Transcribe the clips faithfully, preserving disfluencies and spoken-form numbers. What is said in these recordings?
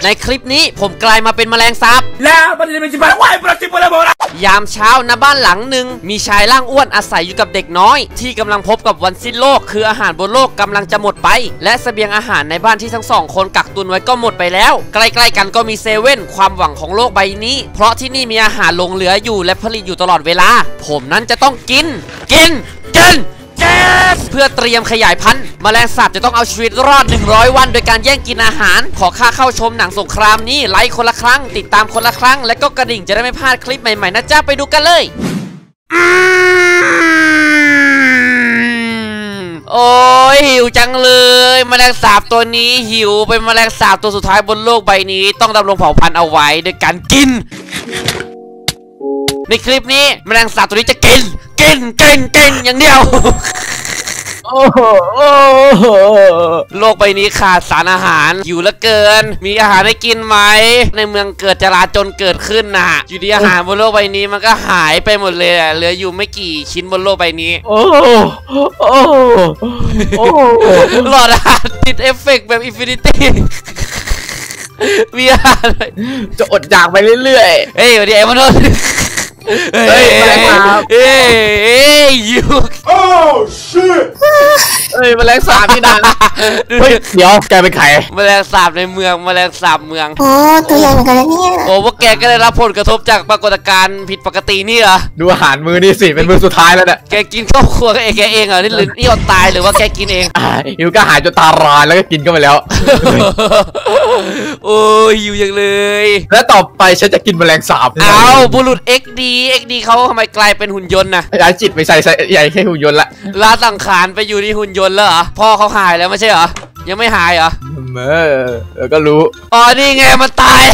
ในคลิปนี้ผมกลายมาเป็นแมลงสาบยามเช้าณบ้านหลังหนึ่งมีชายร่างอ้วนอาศัยอยู่กับเด็กน้อยที่กำลังพบกับวันสิ้นโลกคืออาหารบนโลกกำลังจะหมดไปและเสบียงอาหารในบ้านที่ทั้งสองคนกักตุนไว้ก็หมดไปแล้วใกล้ๆกันก็มีเซเว่นความหวังของโลกใบนี้เพราะที่นี่มีอาหารหลงเหลืออยู่และผลิตอยู่ตลอดเวลาผมนั้นจะต้องกินกินกินเพื่อเตรียมขยายพันธุ์แมลงสาบจะต้องเอาชีวิตรอดหนึ่งร้อยวันโดยการแย่งกินอาหารขอค่าเข้าชมหนังสงครามนี้ไลค์คนละครั้งติดตามคนละครั้งและก็กระดิ่งจะได้ไม่พลาดคลิปใหม่ๆนะจ๊ะไปดูกันเลยโอ้ยหิวจังเลยแมลงสาบตัวนี้หิวเป็นแมลงสาบตัวสุดท้ายบนโลกใบนี้ต้องดำรงเผ่าพันธุ์เอาไว้โดยการกินในคลิปนี้แมลงสาบตัวนี้จะกินกินกินกินอย่างเดียวโอ้โหโลกใบนี้ขาดสารอาหารหิวเหลือเกินมีอาหารให้กินไหมในเมืองเกิดจลาจลเกิดขึ้นนะอยู่ดีอาหารบนโลกใบนี้มันก็หายไปหมดเลยเหลืออยู่ไม่กี่ชิ้นบนโลกใบนี้โอ้โอ้โอ้หลอดอาหารติดเอฟเฟกต์แบบอินฟินิตี้มีอาหารจะอดอยากไปเรื่อยๆเฮ้ยวันนี้ไอ้มนุษย์เฮ้ยแมลงสาบเฮ้ยยูโอ้ชิตเฮ้ยแมลงสาบนี่นะเฮ้ยเดี๋ยวแกเป็นใครแมลงสาบในเมืองแมลงสาบเมืองโอ้ตัวใหญ่เหมือนกันนะเนี่ยโอ้พวกแกก็ได้รับผลกระทบจากปรากฏการณ์ผิดปกตินี่เหรอดูอาหารมือนี่สิเป็นมือสุดท้ายแล้วเนี่ยแกกินข้าวครัวเองแกเองเหรอนี่หรือนี่อดตายหรือว่าแกกินเองหิวก็หายจนตาลายแล้วก็กินก็ไปแล้วโอ้ยหิวอย่างเลยแล้วต่อไปฉันจะกินแมลงสาบเอาบุรุษ เอ็กซ์ ดี เอ็กซ์ ดี เขาทำไมกลายเป็นหุ่นยนต์นะย้ายจิตไปใส่ใส่ใหญ่แค่หุ่นยนต์ละลาสังขารไปอยู่ที่หุ่นยนต์แล้วเหรอพ่อเขาหายแล้วไม่ใช่เหรอยังไม่หายเหรอเออก็รู้อ๋อนี่ไงมันตาย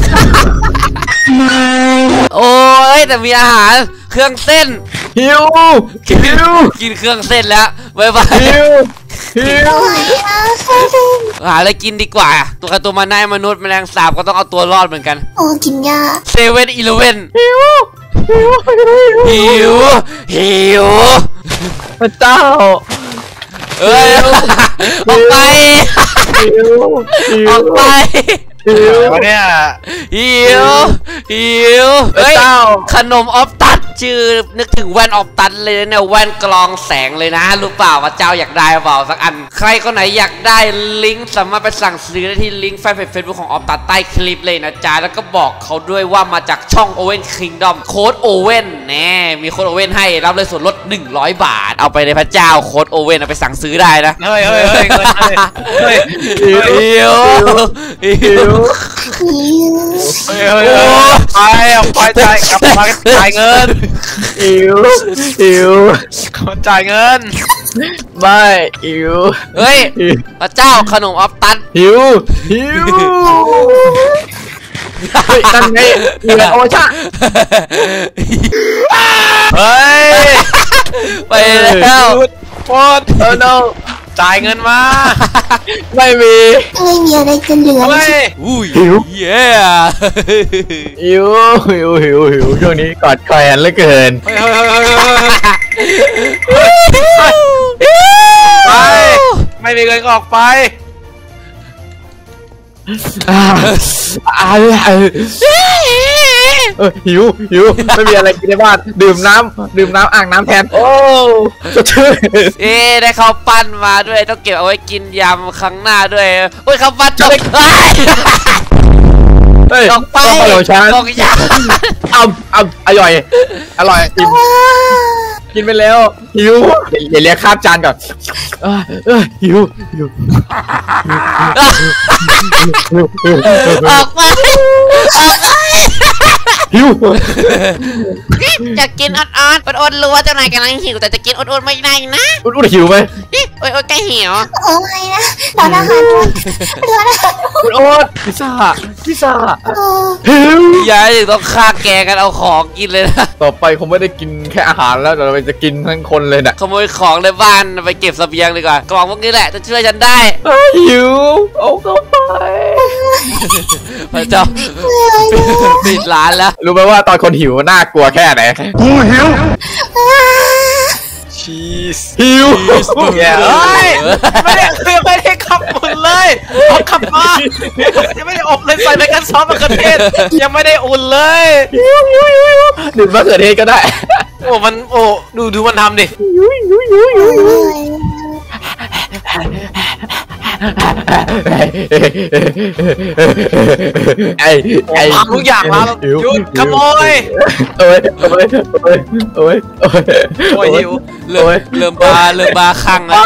โอ้ยแต่มีอาหารเครื่องเส้นหิวกินกินเครื่องเส้นแล้วบายบายหิวหิวหาอะไรกินดีกว่าตัวกับตัวมันได้มนุษย์แมลงสาบก็ต้องเอาตัวรอดเหมือนกันโอ้กินยาเซเว่นอีเลเว่นหิวหิวหิวพระเจ้าเอ้ยออกไปออกไปหิวเนี่ยหิวหิวเฮ้ยขนมออฟตัดชื่อนึกถึงแว่นออฟตัดเลยเนี่ยแว่นกรองแสงเลยนะรู้เปล่าว่าเจ้าอยากได้เปล่าสักอันใครคนไหนอยากได้ลิงก์สามารถไปสั่งซื้อได้ที่ลิงก์แฟนเพจเฟซบุ๊กของออฟตัดใต้คลิปเลยนะจ๊ะแล้วก็บอกเขาด้วยว่ามาจากช่องโอเว่นคิงดอมโค้ดโอเว่นแน่มีโค้ดโอเว่นให้รับเลยส่วนลดหนึ่งร้อยบาทเอาไปในพระเจ้าโค้ดโอเว่นเอาไปสั่งซื้อได้นะเฮ้ยเฮ้ยเฮ้ยเฮ้ยหิวหิวเฮ้ยเฮ้ยไปเอาไปจ่ายกลับมาจ่ายเงินหิวหิวจ่ายเงินไม่หิวเฮ้ยพระเจ้าขนมออฟตัดหิวหิวเฮ้ยนั่นไงเหลือโอชาเฮ้ยไปแล้วโคตรเออโนจ่ายเงินมาไม่มีไม่มีอะไรจะเหลือเลยอุ้ยหิวเย้หิวหิวหิวหิวช่วงนี้กอดคอยอันเหลือเกินไปไม่มีเงินก็ออกไปเออหิวหิวไม่มีอะไรกินในบ้านดื่มน้ำดื่มน้ำอ่างน้ำแทนโอ้จะชื่อเอ๊ได้ข้าวปั้นมาด้วยต้องเก็บเอาไว้กินยำครั้งหน้าด้วยโอ้ยข้าวปั้นจบออกไปออกยาเอาเอาอร่อยอร่อยกินกินไปแล้วหิวเดี๋ยวเรียกข้ามจานก่อนเออหิวหิวออกไปออกไปหิวจะกินอ่อนๆอดๆรู้ว่าเจ้านายกำลังหิวแต่จะกินอดๆไม่ได้นะอดๆหิวไหมโอ้ยโอ้ยใกล้หิวโอ้ยนะร้านอาหารร้านอาหารอดๆพิซซ่าพิซซ่าหิวย้ายถึงต้องฆ่าแกกันเอาของกินเลยนะต่อไปคงไม่ได้กินแค่อาหารแล้วแต่เราจะกินทั้งคนเลยนะขโมยของในบ้านไปเก็บเสบียงดีกว่ากล่องพวกนี้แหละจะช่วยฉันได้หิวเอาเข้าไปพระเจ้าปิดร้านแล้วรู้ไหมว่าตอนคนหิวน่ากลัวแค่ไหนกูหิวชีสหิวเฮ้ยไม่ได้คือไม่ได้ขับอุ่นเลยเอาขับมายังไม่ได้อบเลยใส่ในกันซอสมะเขือเทศยังไม่ได้อุ่นเลยดื่มมะเขือเทศก็ได้โอ้มันโอ้ดูดูมันทำดิไอ้ไอ้ทำทุกอย่างแล้วหยุดขโมยโอ้ยโอ้ยโอ้ยโอ้ยโอ้ยโอ้ยหิวเริ่มเริ่มบาเริ่มบาคังไป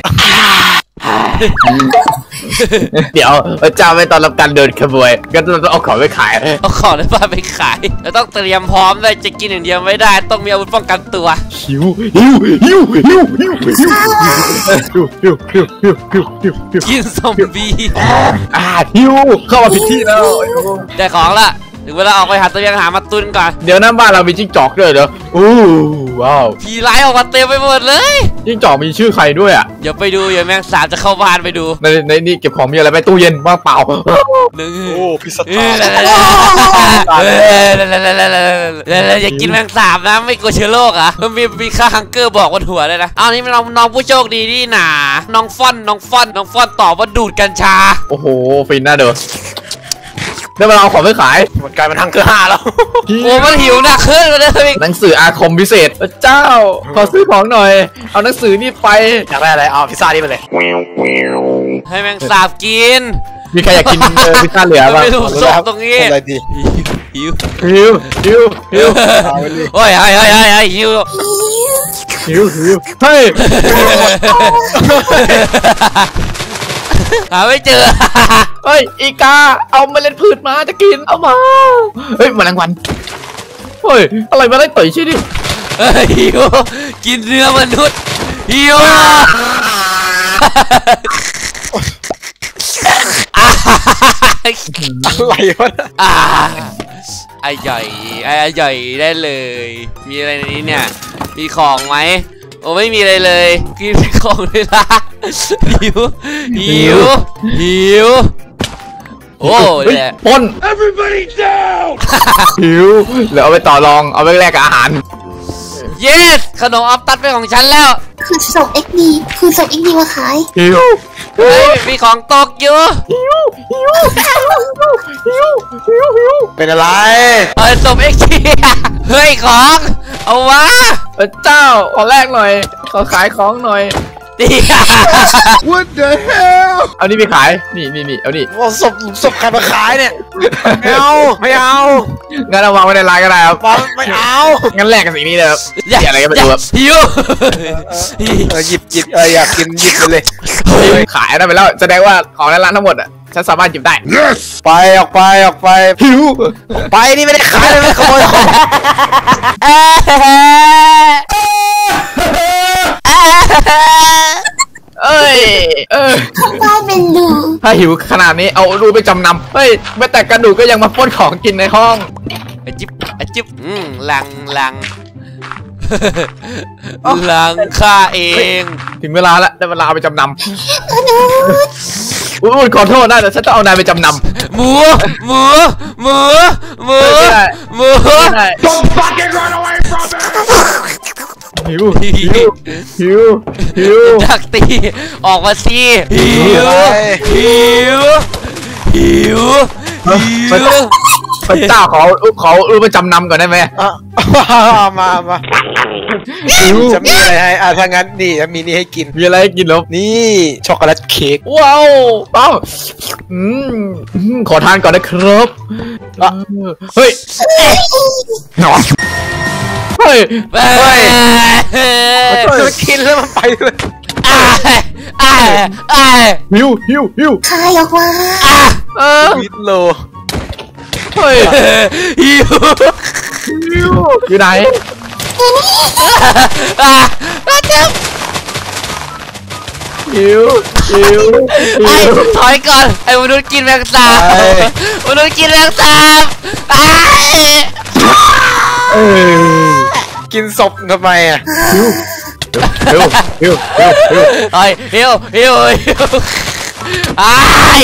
เดี๋ยวเจ้าไม่ตอนรับการเดินขบวนก็ต้องเอาของไปขายเอาของในบ้านไปขายเราต้องเตรียมพร้อมเลยจะกินอย่างเดียวไม่ได้ต้องมีอาวุธป้องกันตัวหิวหิวหิวหิวหิวหิวหิวหิวหิวหิวหิวหิวกินซอมบี้อ่าหิวเข้ามาผิดที่แล้วได้ของละถึงเวลาออกไปหาตัวยังหามาตุนก่อนเดี๋ยวหน้าบ้านเรามีจิ้งจอกด้วยเดี๋ยวอู้ว้าวผีร้ายออกมาเต็มไปหมดเลยจิ้งจอกมีชื่อใครด้วยอ่ะเดี๋ยวไปดูเดี๋ยวแมงสาบจะเข้าบ้านไปดูในในนี่เก็บของมีอะไรไปตู้เย็นว่างเปล่าหนึ่งโอ้พิซซ่าอย่ากินแมงสาบนะไม่กลัวเชื้อโรคอ่ะมันมีมีค่าฮังเกอร์บอกบนหัวเลยนะเอานี่น้องน้องผู้โชคดีนี่หนาน้องฟ่อนน้องฟ่อนน้องฟ่อนตอบว่าดูดกัญชาโอ้โหฟินน่าเด้อเดี๋ยวมาเอาของไปขายมันกลายเป็นทางเกลือห้าแล้วโอ้มันหิวหนักขึ้นเลยหนังสืออาคมพิเศษเจ้าขอซื้อของหน่อยเอาหนังสือนี่ไปอยากได้อะไรเอาพิซซ่านี่ไปเลยให้แมงสาบกินมีใครอยากกินพิซซ่าเหลือป่ะไม่ถูกศพตรงนี้อะไรดีหิวหิวหิวหิวโอ้ยไอ้ไอ้ไอ้ไอ้หิวหิวหิวเฮ้ยหาไม่เจอเฮ้ยอีกาเอาเมล็ดพืชมาจะกินเอามาเฮ้ยแมลงวันเฮ้ยอะไรมาได้ต่อยชี้ดิหิวกินเนื้อมนุษย์หิวอะไรวะไอ้ใหญ่ไอ้ใหญ่ได้เลยมีอะไรในนี้เนี่ยมีของไหมโอ้ไม่มีอะไรเลยกินของเลยละหิวหิวหิวโอ้ยปน everybody down หิวแล้วเอาไปต่อรองเอาไปแลกกับอาหาร yes ขนมออฟตัดเป็นของฉันแล้วคือส่ง เอ็ก ดี คือส่ง เอ็ก ดี มาขายหิวเฮ้ยมีของตกอยู่หิวหิวหิวหิวหิวหิวเป็นอะไรเออส่ง เอ็ก ดี เฮ้ยของเอาวะเจ้าขอแลกหน่อยขอขายของหน่อยดี What the hell เอานี่ไปขายนี่นี่นี่เอานี่ว่าศพศพใครมาขายเนี่ยไม่เอาไม่เอางั้นเอาวางไว้ในร้านก็ได้ครับไม่เอางั้นแลกกันสิ่งนี้เลยครับอย่าอะไรกันไปดูครับหิวหยิบหยิบเอออยากกินหยิบไปเลยขายได้ไปแล้วแสดงว่าของในร้านทั้งหมดอ่ะฉันสามารถหยิบได้ไปออกไปออกไปหิวไปนี่ไม่ได้ขายเลยไม่ขโมยของเอ้ยเออข้างใต้เป็นรูถ้าหิวขนาดนี้เอารูไปจำนำเฮ้ยแม้แต่กระดูกก็ยังมาป้นของกินในห้องไอจิ๊บไอจิ๊บอืมลังลังลังข้าเองถึงเวลาแล้วได้เวลาเอาไปจำนำอุ้ยขอโทษนะแต่ฉันต้องเอานายไปจำนำหมูหมูหมูหมูหมู Don't fucking run away from me หิวหิวหิวหิวดักตีออกมาสิหิวหิวหิวหิวพระเจ้าขอขอรูไปจำนำก่อนได้ไหมมามาจะมีอะไรให้อ่ะถ้างั้นนี่จะมีนี่ให้กินมีอะไรให้กินหรอนี่ช็อกโกแลตเค้กว้าวว้าวอืมขอทานก่อนนะครับเฮ้ยหนอนเฮ้ยเฮ้ยมันกินแล้วมันไปเลยหิวหิวหิวคายออกมาเออวิดโลเฮ้ยหิวหิวอยู่ไหนหิวหิวไอ้ถอยก่อนไอ้มนุษย์กินแมงสาบมนุษย์กินแมงสาบกินศพทำไมอ่ะหิวหิวหิวหิวหิวไอ้หิวหิวหิวไอ้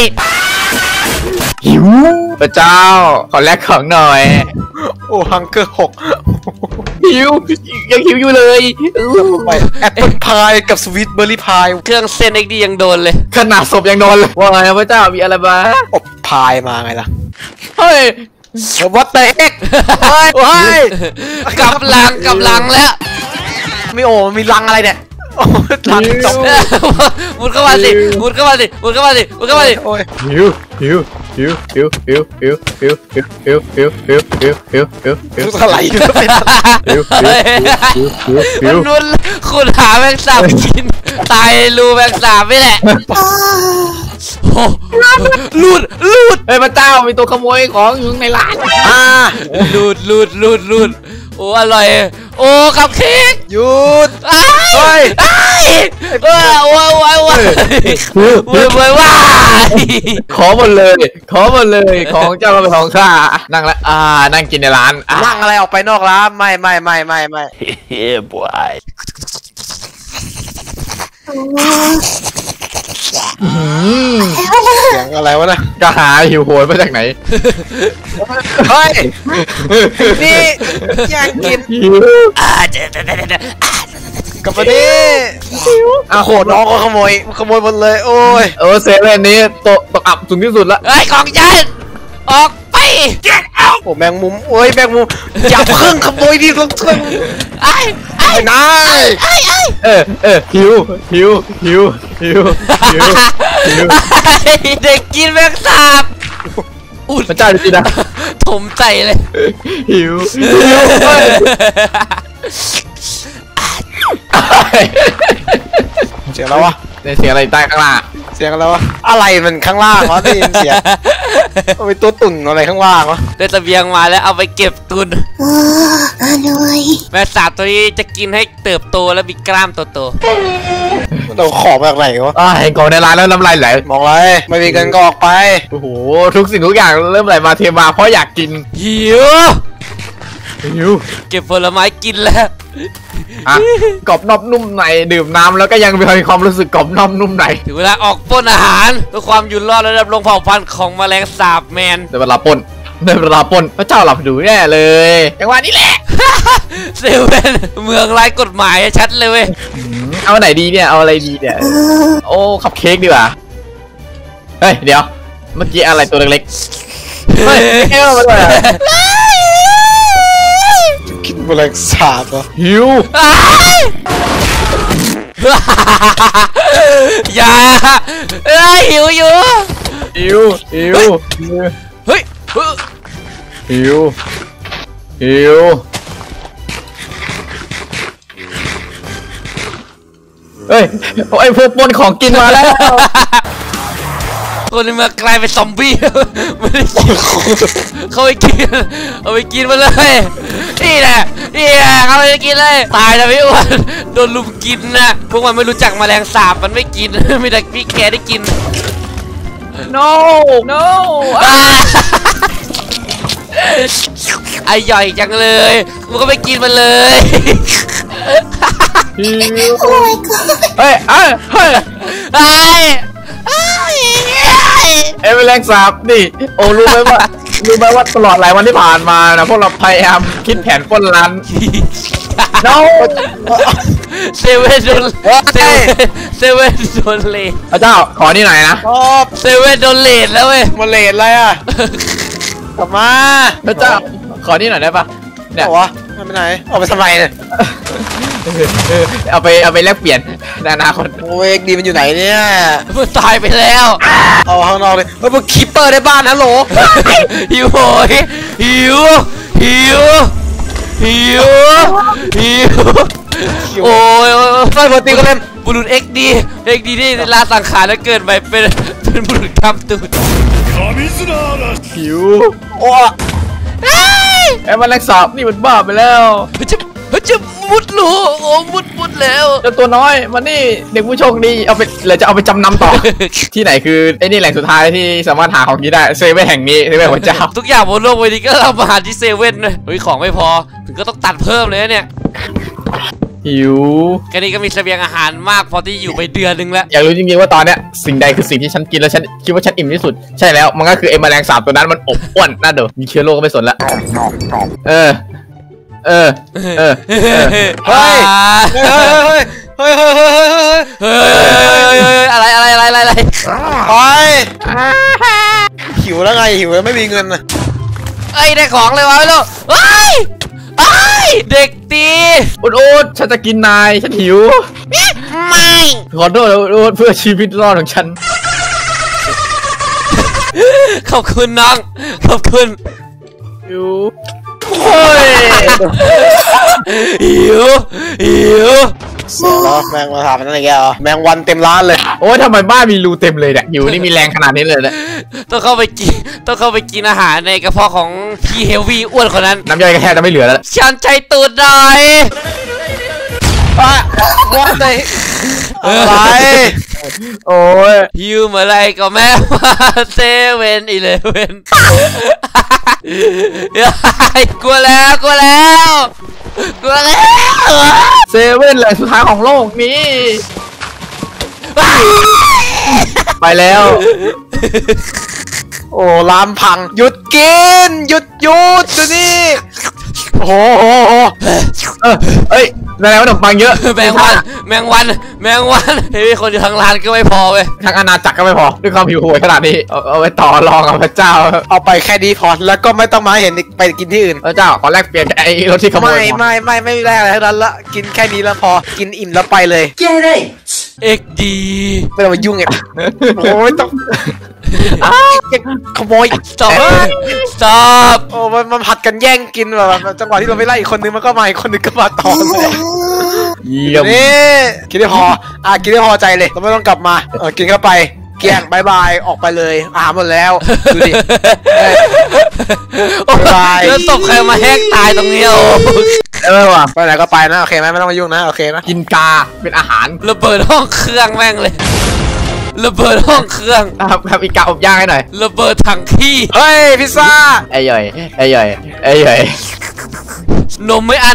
หิวพระเจ้าขอแลกของหน่อยโอ้ฮังเกอร์หกหิวยังหิวอยู่เลยไปแอปเปิลพายกับสวีทเบอร์รี่พายเครื่องเส้นเอ็กดียังโดนเลยขนาดศพยังนอนเลยว่าไงพระเจ้ามีอะไรบ้างอบพายมาไงล่ะเฮ้ยวัดเตะเอ็กเฮ้ยเฮ้ยกำลังกำลังแล้วมีโอ้มีรังอะไรเนี่ยโอ้รังจบมุดเข้ามาสิมุดเข้ามาสิมุดเข้ามาสิมุดเข้ามาสิโอ้ยหิวหิวหิวหิวหิวหิวหิวหิวหิวหิวหิวหิวหิวหิวหิวรู้อะไรอยู่เป็นหิวหิวหิวหิวหิมันวนุ่นคุณหาแมงสาบกิน ตายรูแมงสาบไม่แหละโอ้ลูดลูดเฮ้ยพระเจ้ามีตัวขโมยของอยู่ในร้านอ่าลูดลูดลูดลูดโอ้อร่อยโอ้คัพเค้กหยุดไอ้ไอ้ไอ้เออว้าวว้าวว้าวเว้ยเว้ยว้าขอหมดเลยขอหมดเลยของเจ้าเราเป็นของข้านั่งแล้วอ่านั่งกินในร้านอ่ะนั่งอะไรออกไปนอกร้านไม่ไม่ไม่ไม่ไม่เฮ้ยบอยอืมเสียงอะไรวะนะก็หาหิวโหยมาจากไหนเฮ้ยนี่แย่งกินหิวอ่าเจ๊เจ๊เจ๊เจ๊กลับมาดิอ่ะโหน้องก็ขโมยขโมยหมดเลยโอ้ยเออเซเว่นนี้ตกตกอับสูงที่สุดละเฮ้ยของฉันออกไป get out โอ้แมงมุมโอ้ยแมงมุมอย่าเพิ่งขโมยดิลงทุนไอ้ไอ้ไอ้นายไอ้ไอ้เออเออหิวหิวหิวหิวหิวหิวเด็กกินแมงสาบอุดพระเจ้าจริงๆนะถมใจเลยหิวหิวเฮ้ยเสียงแล้ววะในเสียงอะไรใต้ข้างล่างเสียงแล้ววะอะไรมันข้างล่างวะได้ยินเสียงมันเป็นตัวตุ่นอะไรข้างล่างวะได้เสบียงมาแล้วเอาไปเก็บตุนเอออร่อยแมงสาบตัวนี้จะกินให้เติบโตแล้วมีกล้ามโตเราขอมาจากไหนวะอ่าเห็นของในร้านแล้วน้ำลายไหลมองไรไม่มีเงินก็ออกไปโอ้โหทุกสิ่งทุกอย่างเริ่มไหลมาเทมาเพราะอยากกินๆหิวหิวเก็บผลไม้กินแล้วอ่ะกรอบนอบนุ่มในดื่มน้ำแล้วก็ยังมีความรู้สึกกรอบนอบนุ่มในถึงเวลาออกปล้นอาหารเพื่อความอยู่รอดระดับลงเผ่าพันธุ์ของแมลงสาบแมนในเวลาปล้นในเวลาปล้นพระเจ้าหลับดูแน่เลยจังหวะนี้แหละเซเว่นเมืองไร้กฎหมายชัดเลยเว้ยอืมเอาไหนดีเนี่ยเอาอะไรดีเนี่ยโอ้คัพเค้กดีกว่าเฮ้ยเดี๋ยวเมื่อกี้อะไรตัวเล็กๆเฮ้ยแก้วมาด้วยอะกินแมลงสาบเหรอหิวอ้ายอย่าเอ้ยหิวอยู่หิวหิวเฮ้ยเฮ้ยหิวหิวเฮ้ยไอ้พวกปล้นของกินมาแล้วคนในเมืองกลายเป็นซอมบี้ ไม่ได้กินเขาไปกินเอาไปกินมาเลยนี่แหละนี่แหละเขาไปกินเลยตายนะพี่อ้วนโดนลุมกินนะพวกมันไม่รู้จักแมลงสาบมันไม่กิน มีแต่พี่แกได้กิน no no อ่าไอ้ย่อยจังเลยมันก็ไปกินมันเลยหิวโอ้ my god เฮ้ยเอ้ยเฮ้ยไอ้ไอ้เอ้ยแมลงสาบนี่โอ้รู้ไหมว่ารู้ไหมว่าตลอดหลายวันที่ผ่านมานะพวกเราพยายามคิดแผนปล้นร้าน no เซเว่นโดนเซเว่นเซเว่นโดนเลทพระเจ้าขอนี่หน่อยนะชอบเซเว่นโดนเลทแล้วเว้ยมาเลดอะไรอ่ะกลับมาพระเจ้าขอนี่หน่อยได้ปะเนี่ยเอาวะเอาไปไหนเอาไปทำไมเนี่ยเออเอาไปเอาไปแลกเปลี่ยนในอนาคตโอ้ยเอ็กดีมันอยู่ไหนเนี่ยมันตายไปแล้วเอาข้างนอกเลยเฮ้ยมันคีปเปอร์ในบ้านฮัลโหลหิวโหยหิวหิวหิวหิวโอ้ยไฟปกติก็เล่นบุรุษเอ็กดีเอ็กดีนี่ลาสังขารแล้วเกินไปเป็นเป็นบุรุษกำตูดหิวโอ้เฮ้ยไอ้แมลงสาบนี่มันบ้าไปแล้วจะจะมุดหลูโอ้มุดมุดแล้วเจ้าตัวน้อยมานี่เด็กผู้โชคดีเอาไปเลยจะเอาไปจำนำต่อ ที่ไหนคือไอ้นี่แหล่งสุดท้ายที่สามารถหาของกินได้เซเว่นแห่งนี้เซเว่นพระเจ้าทุกอย่างบนโลกใบนี้ก็เรามาหาที่เซเว่นเลยเฮ้ยของไม่พอถึงก็ต้องตัดเพิ่มเลยนะเนี่ยหิวแค่นี้ก็มีเสบียงอาหารมากพอที่อยู่ไปเดือนนึงแล้วอยากรู้จริงๆว่าตอนเนี้ยสิ่งใดคือสิ่งที่ฉันกินแล้วฉันคิดว่าฉันอิ่มที่สุดใช่แล้วมันก็คือไอ้แมลงสาบตัวนั้นมันอบอ้วนน่าเด้อมีเชื้อโรคก็ไม่สนละเออเออเออเฮ้ยเฮ้ยเฮ้ยเฮ้ยเฮ้ยเฮ้ยเฮ้ยเฮ้ยอะไรอะไรอะไรอะไรไปหิวแล้วไงหิวแล้วไม่มีเงินนะเอ้ยได้ของเลยวะไม่รู้เฮ้ยเอ้ยเด็กตีอุดอุดฉันจะกินนายฉันหิวไม่ขอโทษอุดอุดเพื่อชีวิตรอดของฉันขอบคุณน้องขอบคุณหิวโอ้ยหิวหิวเสียแล้วแมงมาถามนั่นอะไรแกเหรอแมงวันเต็มร้านเลยโอ้ยทำไมบ้านมีรูเต็มเลยเนี่ยหิวนี่มีแรงขนาดนี้เลยเนี่ยต้องเข้าไปกินต้องเข้าไปกินอาหารในกระเพาะของพี่เฮลวี่อ้วนคนนั้นน้ำย่อยก็แทบจะไม่เหลือแล้วฉันใจตูดหน่อยป้าว่าไงอะไรโอ้ยหิวเมื่อไรก็แม่มาเซเว่นอีเลเว่นกลัวแล้วกลัวแล้วกลัวแล้วเซเว่นเลยสุดท้ายของโลกนี้ ไปแล้วโอ้ลามพังหยุดกินหยุดหยุดดูนี่โอ้โหโอ้โหเออเอ้ยนายขนมปังเยอะแมงวันแมงวันแมงวันเฮ้ยคนอยู่ทางร้านก็ไม่พอเว้ยทั้งอาณาจักรก็ไม่พอด้วยความหิวโหยขนาดนี้เอาเอาไปต่อรองกับพระเจ้าเอาไปแค่นี้พอแล้วก็ไม่ต้องมาเห็นอีกไปกินที่อื่นพระเจ้าขอแลกเปลี่ยนไอ้รถที่ขโมไม่ยมาไม่ไม่ไม่ได้อะไรทั้งนั้นละกินแค่นี้แล้วพอกินอิ่มแล้วไปเลยเอ็กดีไม่ต้องมายุ่งไงโอ้ยต้องขโมยสต็อปสต็อปโอ้มันมันผัดกันแย่งกินแบบจังหวะที่เราไม่ไล่อีกคนนึงมันก็มาอีกคนนึงก็มาต่อเลยเยี่ยมนี่กินได้พออ่ะกินได้พอใจเลยเราไม่ต้องกลับมาเออกินเข้าไปเกลี้ยงบายบายออกไปเลยอาหารหมดแล้วดูดิ บายแล้วศพใครมาแหกตายตรงนี้โอ้เออว่ะไปไหนก็ไปนะโอเคไหมไม่ต้องมายุ่งนะโอเคนะกินกาเป็นอาหารระเบิดห้องเครื่องแม่งเลยระเบิดห้องเครื่องครับครับอีกกาอบย่างให้หน่อยระเบิดถังขี้เฮ้ยพิซซ่าไอ้ย่อยไอ้ย่อยไอ้ย่อยนมไม่อัน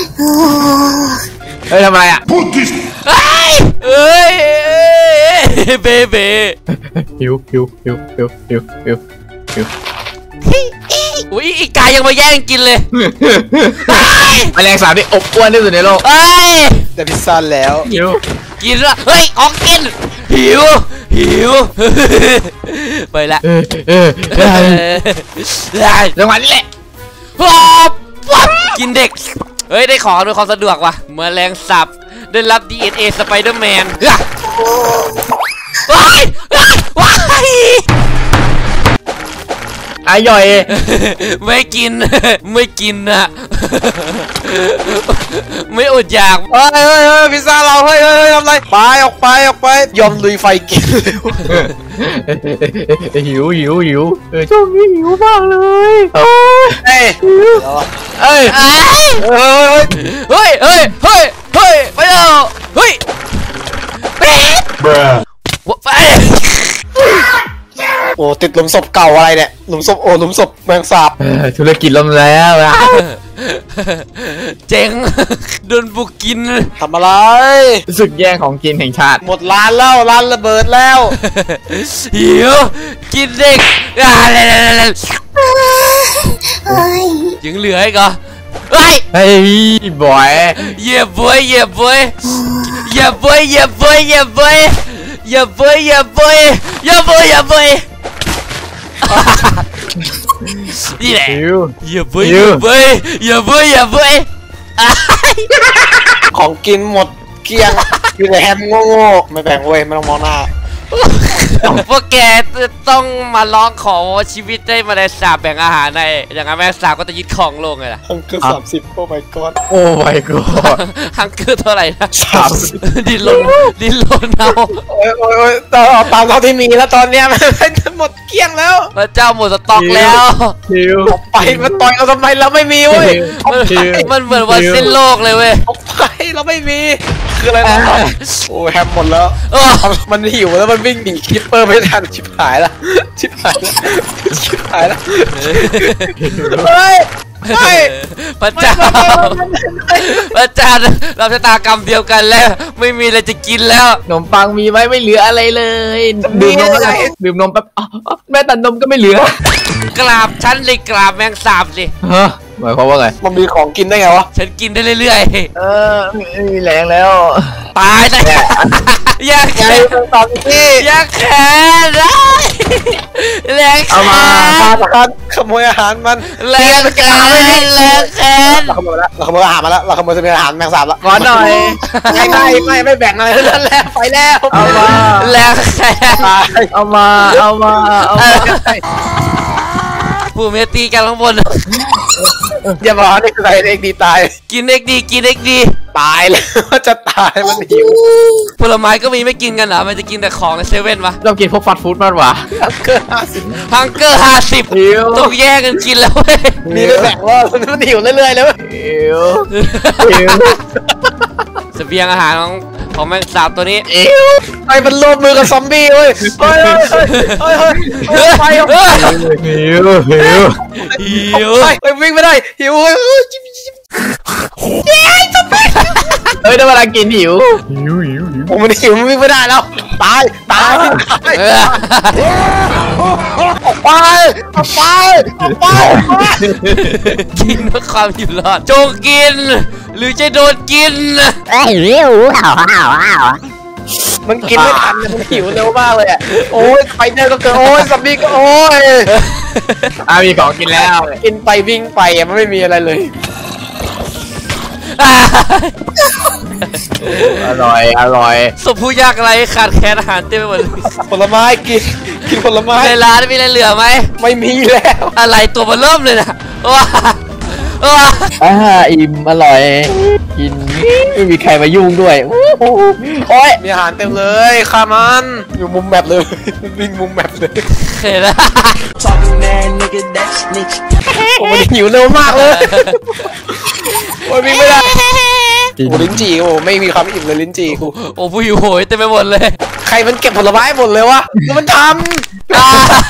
เฮ้ยทำอะไรอ่ะเอ้ยเอ้ยเบเบหิวหิวหิวหิวหิวหิวหิวอุ้ยอีกายังมาแย่งกินเลยแมลงสาบที่อบอ้วนที่สุดในโลกเอ้ยแต่พิซซ่าแล้วหิวกินละเฮ้ยของกินหิวหิวไปละเออเออเออได้จังหวะนี้แหละป๊อปป๊อปกินเด็กเฮ้ยได้ของด้วยความสะดวกว่ะแมลงสับได้รับ ดี เอ็น เอ สไปเดอร์แมนว้ายว้ายไอ้ย่อยไม่กินไม่กินนะไม่อดอยากเฮ้ยเฮ้ยเฮ้ยพิซซ่าเราเฮ้ยเฮ้ยทำไรไปออกไปออกไปยอมลุยไฟกินเลยหิวหิวหิวเออช่วงนี้หิวมากเลยโอ้ยเฮ้ยเอ้ยเอ้ยเฮ้ยเฮ้ยเฮ้ยเฮ้ยเฮ้ยเฮ้ยไปแล้วเฮ้ยเป็ดไปโอ้ติดหลุมศพเก่าอะไรเนี่ยหลุมศพโอ้หลุมศพแมงสาบเออธุรกิจล้มแล้วอะเจ๋งโดนบุกกินทำอะไรรู้สึกแย่งของกินแห่งชาติหมดร้านแล้วร้านระเบิดแล้วหิวกินเด็กอะไรเฮ้ยยังเหลืออีกเหรอเฮ้ยเฮ้ยบอยเหยียบบวยเหยียบบวยเหยียบบวยเหยียบบวยเหยียบบวยเหยียบบวยเหยียบบวยเหยียบบวยเหยียบบวยนี่แหละหิวเหยียบบวยเหยียบบวยเหยียบบวยเหยียบบวยของกินหมดเกลี้ยงอยู่ในแฮมโง่ๆไม่แบ่งเว้ยไม่ต้องมองหน้าพวกแกต้องมาร้องขอชีวิตได้มาในสาบแบ่งอาหารในอย่างนั้นแม่สาบก็จะยึดของลงไงล่ะฮังเกอร์สามสิบโอ้ my god โอ้ my god ฮังเกอร์เท่าไหร่นะสามสิบดินลนดินลนเอาโอ้ยโอ้ยโอ้ยตามตามเท่าที่มีแล้วตอนเนี้ยมันหมดเกลี้ยงแล้วพระเจ้าหมดสต็อกแล้วหิวออกไปมันต่อยเราทำไมเราไม่มีเว้ยออกมันไปมันเหมือนวันสิ้นโลกเลยเว้ยออกไปเราไม่มีคืออะไรนะโอ้ยแฮมหมดแล้วโอ้มันหิวแล้วมันวิ่งหนีคิปเปอร์ไม่ทันชิบหายละชิบหายละชิบหายละเฮ้ยเฮ้ยพระเจ้าพระเจ้าเราชะตากรรมเดียวกันแล้ว ไม่มีอะไรจะกินแล้วขนมปังมีไหมไม่เหลืออะไรเลยดื่มนมอะไรดื่มนมแป๊บอ๋อแม่แต่นมก็ไม่เหลือกราบฉันเลยกราบแมงสาบสิเฮ้อหมายความว่าไงมันมีของกินได้ไงวะฉันกินได้เรื่อยเออไม่มีแรงแล้วๆ ตายแต่อยากไงแขนตอนนี้อยากแขนได้แรงแขเอามาฆ่าน กันขโมยอาหารมันแรงแขนแรงแขนเราขโมยแล้วเราขโมยอาหารมาแล้วเราขโมยเสบียงอาหารแมงสาบแล้วขอหน่อยไม่ไม่ไม่ไม่แบ่งอะไรทั้งนั้นแล้วไปแล้วเอามาแรงแขนตายเอามาเอามาเอามาผู้เมตีกันข้างบนอย่าบอกนี่คือใครเอกดีตายกินเอ็กดีกินเอ็กดีตายแล้วจะตายมันหิวผลไม้ก็มีไม่กินกันเหรอมันจะกินแต่ของในเซเว่นวะเรากินพวกฟาสต์ฟู้ดมากกว่าเกินห้าสิบฮังเกอร์ห้าสิบหิวต้องแย่งกันกินแล้วเว้ยมีไม่แบ่งว่ามันหิวเรื่อยๆเลยหิวหิวเสบียงอาหารของของแมงสาบตัวนี้หิวไอ้มันร่วมมือกับซอมบี้เว้ยเฮ้ยเฮ้ยเฮ้ยเฮ้ยไปเอาไปหิวหิวหิวไปวิ่งไม่ได้หิวเฮ้ยเฮ้ยได้เวลากินหิวหิวหิวหิวผมมันหิวมันวิ่งไม่ได้แล้วตายตายตายเออออกไปออกไปออกไปกินเพื่อความอยู่รอดจงกิน หรือจะโดนกินมันกินไม่ทันมันหิวเร็วมากเลยอ่ะโอ้ยไปเดินก็เกินโอ้ยซอมบี้ก็โอ้ยอ่ะมีของกินแล้วกินไปวิ่งไปอ่ะมันไม่มีอะไรเลยอร่อยอร่อยศพผู้ยากไร้ขาดแคลนอาหารเต็มไปหมดเลยผลไม้กินกินผลไม้ในร้านมีอะไรเหลือไหมไม่มีแล้วอะไรตัวมันเริ่มเลยนะว้าว้าอ่าอิ่มอร่อยกินไม่มีใครมายุ่งด้วยโอ้ยมีอาหารเต็มเลยฆ่ามันอยู่มุมแมปเลยวิ่งมุมแมปเลยเห็นแล้วโอ้มันหิวเร็วมากเลยโอ้ยวิ่งไม่ได้โอ้ลิ้นจี่โอ้ไม่มีความอิ่มเลยลิ้นจี่กูโอ้ผู้หิวโหยเต็มไปหมดเลยใครมันเก็บผลไม้หมดเลยวะแล้วมันทอ่า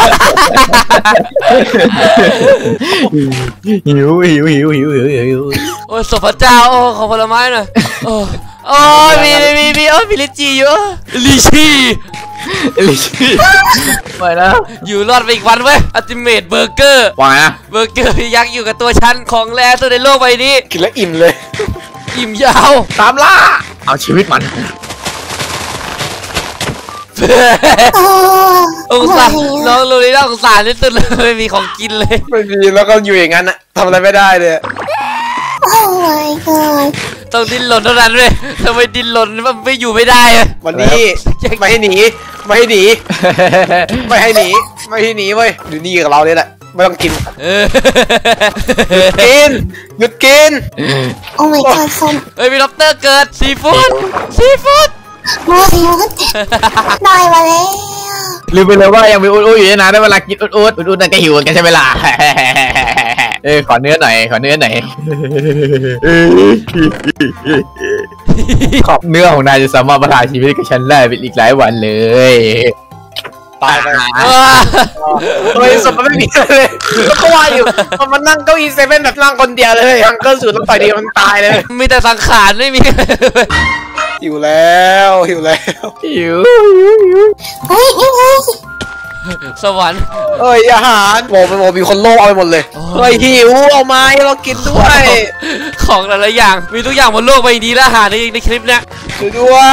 หิวหิวหิวหิวหิวหิวโอ้ยศพพระเจ้าโอ้ขอผลไม้หน่อยโอ้โอ้ยมีมีมีโอ้ยมีลิจีอยู่ลิชีลิชี่ไปนะอยู่รอดไปอีกวันเว้ยอัลติเมทเบอร์เกอร์วางนะเบอร์เกอร์ที่ยักษ์อยู่กับตัวฉันของแรสุดในโลกใบนี้ำกินแล้วอิ่มเลยอิ่มยาวตามล่าเอาชีวิตมันองศาน้องโรลิน่าสงสารที่สุดเลยไม่มีของกินเลยไม่มีแล้วก็อยู่อย่างนั้นอะทำอะไรไม่ได้เลยโอ้ my god ต้องดิ้นรนเท่านั้นเลยทำไมดิ้นรนมันไม่อยู่ไม่ได้อะวันนี้ไม่ให้หนีไม่ให้หนีไม่ให้หนีไม่ให้หนีเว้ยอยู่นี่กับเราเนี่ยแหละไม่ต้องกินเออกินหยุดกินโอ้ my god ส้มเฮ้ยมีล็อบสเตอร์เกิดซีฟู้ดซีฟู้ดมาแล้วได้มาแล้วลืมไปเลยว่ายังมีอุดอุดอยู่นะได้เวลากินอุดอุดอุดอุดนั่นก็หิวกันใช่ไหมล่ะเออขอเนื้อหน่อยขอเนื้อหน่อยขอบเนื้อของนายจะสามารถประทานชีวิตกับฉันได้เป็นอีกหลายวันเลยตายไปเออเฮ้ยสมมันไม่มีเลยแล้วก็ว่าอยู่มันมานั่งเก้าอี้เซเว่นแบบนั่งคนเดียวเลยฮังเกิลสูตรแล้วต่อยดีมันตายเลยมีแต่สังขารไม่มีหิวแล้วหิวแล้วหิวเฮ้ยนี่ไงสวรรค์เอ้ยอาหารโมโมมีคนโลภเอาไปหมดเลยเฮ้ยหิวเอามาให้เรากินด้วยของแต่ละอย่างมีทุกอย่างบนโลกใบนี้และอาหารในในคลิปเนี้ยช่วยด้วย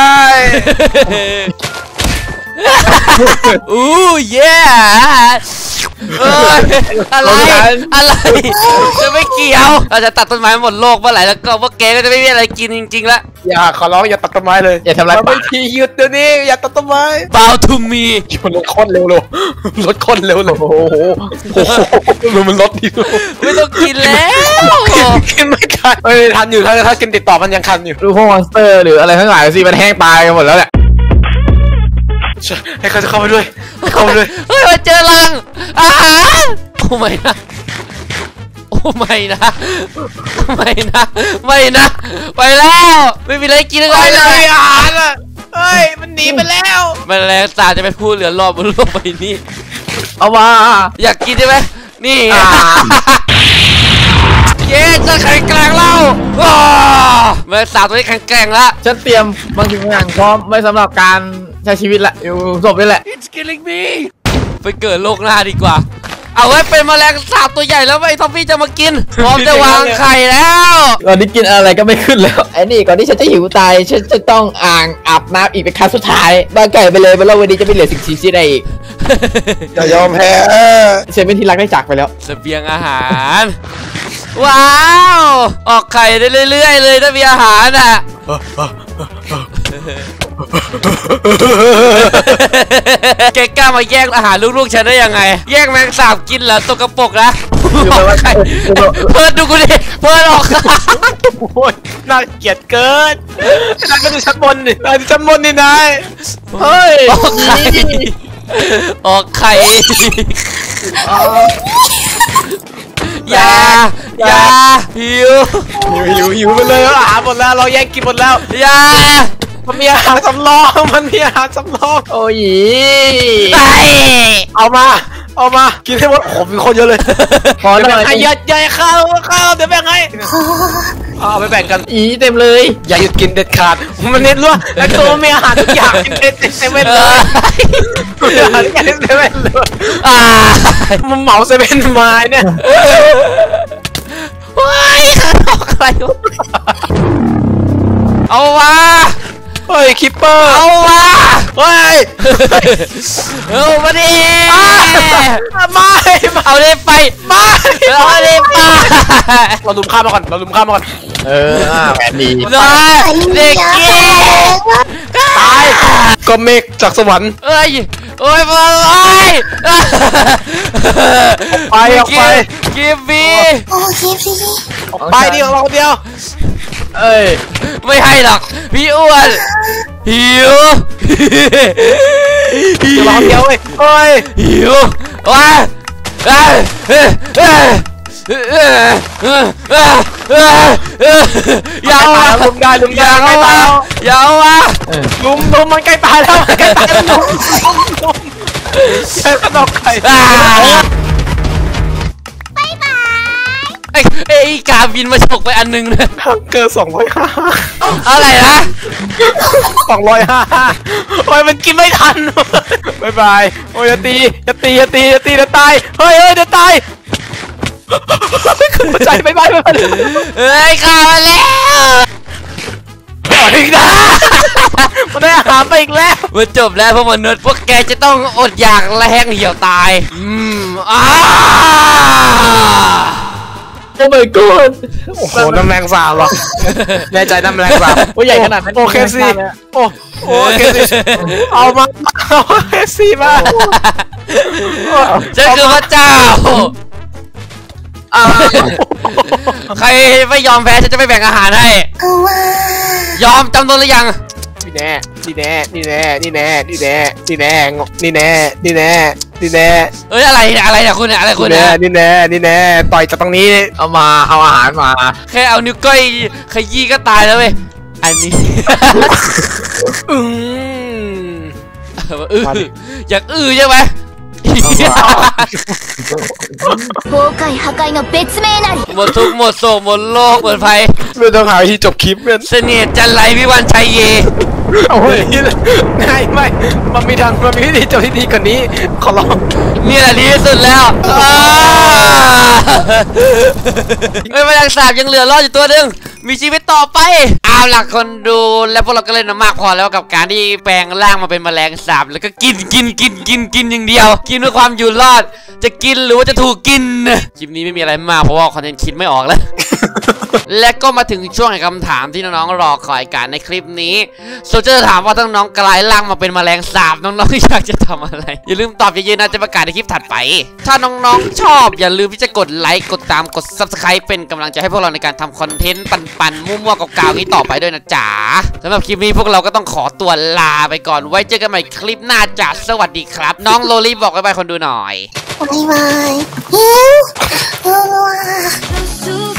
อู้เย่เอ้ยอะไรอะไรจะไม่เกี่ยวเราจะตัดต้นไม้หมดโลกเมื่อไหร่แล้วก็ว่าแกก็จะไม่มีอะไรกินจริงๆแล้วอย่าขอร้องอย่าตัดต้นไม้เลยอย่าทำลายมันป่าไม่ทีหยุดเดี๋ยวนี้อย่าตัดต้นไม้ bow to me มันลดคนเร็วเลยลดคนเร็วเลยโอ้โหโอ้โหดูมันลดดีเลยไม่ต้องกินแล้วกินไม่ทันเฮ้ยทันอยู่ถ้าถ้ากินติดต่อมันยังทันอยู่ดูพวกมอนสเตอร์หรืออะไรทั้งหลายสิมันแห้งตายกันหมดแล้วแหละให้เขาจะเข้าไปด้วยให้เข้าไปด้วยเฮ้ยมาเจอรังอาหารโอ้ไม่นะโอ้ไม่นะไม่นะไม่นะไปแล้วไม่มีอะไรกินเลไปยเลยอาหารอ่ะเฮ้ยมันหนีไปแล้วแมลงสาบจะเป็นผู้เหลือรอดบนโลกใบนี้เอามาอยากกินใช่ไหมนี่เย้จะแข็งแกร่งแล้วว้าแมลงสาบตัวนี้แข็งแกร่งแล้วฉันเตรียมบางสิ่งบางอย่างพร้อมไว้สำหรับการใช้ชีวิตละอยู่ศพนี่แหละ It's killing me ไปเกิดโลกหน้าดีกว่าเอาไว้เป็นแมลงสาบตัวใหญ่แล้วไอ้ทอมฟี่จะมากินพร้อมจะวางไข่แล้วตอนนี้กินอะไรก็ไม่ขึ้นแล้วไอ้นี่ก่อนที่ฉันจะหิวตายฉันจะต้องอ่างอาบน้ำอีกเป็นครั้งสุดท้ายบ้าไก่ไปเลยบนโลกวันนี้จะไม่เหลือสิ่งชีวิตใดอีกอย่ายอมแพ้ฉันเป็นที่รักได้จากไปแล้วเสบียงอาหารว้าวออกไข่ได้เรื่อยๆเลยถ้ามีอาหารอ่ะแกกล้ามาแย่งอาหารลูกๆฉันได้ยังไงแย่งแมงสาบกินเหรอตกกระปรกนะเพิร์ดดูกูดิเพิร์ดออกโอ้ยน่าเกลียดเกินนายก็ดูชั้นบนดินายดูชั้นบนนี่นายเฮ้ยออกไข่ออกไข่อย่าอย่าหิวหิวหิวไปเลยอาหารหมดแล้วเราแย่งกินหมดแล้วอย่ามันมีอาหารสำรองมันมีอาหารสำรองโอ้ยเอามาเอามากินให้หมดโอ้โหมีคนเยอะเลยพอแล้วไอ้ยัดใหญ่ข้าวข้าวเดี๋ยวแบ่งให้เอาไปแบ่งกันอีเต็มเลยอย่าหยุดกินเด็ดขาดมันเน้นว่าไอ้ตัวมีอาหารทุกอย่างกินเต็มเต็มเลยอาหารกินเต็มเต็มเลยอ่ามันเหมาเซเว่นไม้เนี่ยว้ายอะไรเอาวะเฮ้ยคิปเปอร์เอาวะเฮ้ยเอามาดิไม่เอาเลยไปไม่เอาเลยไปเราลุมข้ามมาก่อนเราลุมข้ามมาก่อนเออแหวนดีเด็กเก๋ตายก็เมฆจากสวรรค์เอ้ยโอ้ยไปไปออกไปกิฟบีโอ้กิฟบีออกไปดิของเราเดียวเอ้ยไม่ให้หรอกพี่อ้วนหิวหิวเดียวเว้ยเฮ้ยหิวว้าเอ้ยเอ้ยเอ้ยอย่าเอาลุมได้ลุมได้ใกล้ตายอย่าเอาวะลุมลุมมันใกล้ตายแล้วใกล้ตายแล้วลุมลุมใช้ขนมไข่ไอ้ไอ้กาบินมาฉกไปอันนึงเลยเกินสองร้อยห้าอะไรนะสองร้อยห้าโอ้ยมันกินไม่ทันบายบายโอ้ยจะตีจะตีจะตีจะตีจะตายเฮ้ยเฮ้ยจะตายขึ้นมาใจบายบายบายบายเฮ้ยข้ามาแล้วอีกนะมันได้อาหารไปอีกแล้วมันจบแล้วพวกมนุษย์พวกแกจะต้องอดอยากและแห้งเหี่ยวตายอืมอ้าโอ้ my god โอ้โหน้ำแรงสาบหรอแน่ใจน้ำแรงสาบโอ้ใหญ่ขนาดนั้นโอเคสิโอ้โอเคสิเอามาเอาเคสิมาฉันคือพระเจ้าใครไม่ยอมแพ้ฉันจะไม่แบ่งอาหารให้ยอมจำนวนหรือยังนี่แน่นี่แน่นี่แน่นี่แน่นี่แน่นี่แน่นี่แน่นี่แน่นี่แน่เอ้ยอะไรเนี่ยอะไรเนี่ยคุณเนี่ยอะไรคุณเนี่ยนี่แน่นี่แน่ต่อยจากตรงนี้เอามาเอาอาหารมาแค่เอานิ้วก้อยขยี้ก็ตายแล้วเว้ยอันนี้อืมอยากอื้อใช่ไหมหมดทุกหมดโศกหมดโลกหมดภัยไม่ต้องหาที่จบคลิปเนี่ยเสน่ห์จันไรวิวันชัยเยโอ้ยง่ายไม่มันมีทางมันมีวิธีจบที่ดีกว่านี้ขอร้องนี่แหละดีที่สุดแล้วไม่เป็นไรสาบยังเหลือรอดอยู่ตัวหนึ่งมีชีวิตต่อไปเอาล่ะคนดูแล้วพวกเราก็เล่นมามากพอแล้วกับการที่แปลงร่างมาเป็นแมลงสาบแล้วก็กินกินกินกินกินอย่างเดียวกินเพื่อความอยู่รอดจะกินหรือว่าจะถูกกินคลิปนี้ไม่มีอะไรมากเพราะว่าคอนเทนต์คิดไม่ออกแล้วและก็มาถึงช่วงแห่งคำถามที่น้องๆรอคอยกันในคลิปนี้โซเจอร์ถามว่าทั้งน้องกลายร่างมาเป็นแมลงสาบน้องๆอยากจะทำอะไรอย่าลืมตอบเยอะๆนะจะประกาศในคลิปถัดไปถ้าน้องๆชอบอย่าลืมที่จะกดไลค์กดตามกด ซับสไครบ์ เป็นกำลังใจให้พวกเราในการทำคอนเทนต์ปั่นๆมั่วๆเก่าๆนี้ต่อไปด้วยนะจ๊ะสำหรับคลิปนี้พวกเราก็ต้องขอตัวลาไปก่อนไว้เจอกันใหม่คลิปหน้าจ้ะสวัสดีครับน้องโลลี่บอกบ๊ายบายคนดูหน่อยบ๊ายบาย